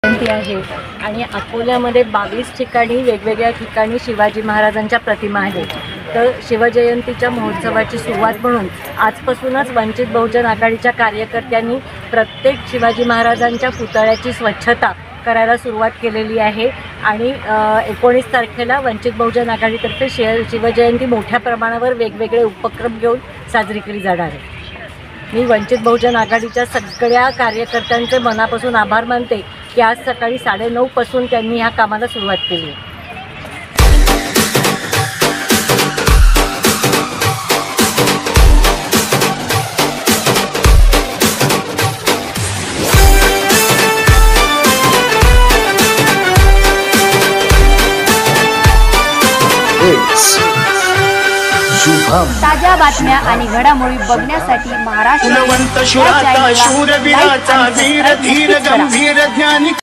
जयंती आहे आणि अकोल्यामध्ये 22 ठिकाणी वेगवेगळ्या ठिकाणी शिवाजी महाराजांच्या प्रतिमा आहेत। तर शिवजयंतीच्या महोत्सवाची सुरुवात म्हणून आजपासूनच वंचित बहुजन आघाडीच्या कार्यकर्त्यांनी प्रत्येक शिवाजी महाराजांच्या पुतळ्याची स्वच्छता करायला सुरुवात केलेली आहे आणि 19 तारखेला वंचित बहुजन आघाडीतर्फे शिवजयंती मोठ्या प्रमाणावर वेगवेगळे उपक्रम घेऊन साजरी केली जाणार आहे। मी वंचित बहुजन आघाडीच्या सगळ्या कार्यकर्त्यांचे मनापासून आभार मानते की आज सकाळी 9:30 पासून त्यांनी ह्या कामाला सुरुवात केली आहे। ताज्या बातम्या आणि घडामोडी बघण्यासाठी महाराष्ट्र शूरवीराचा वीर धीर गंभीर ज्ञानी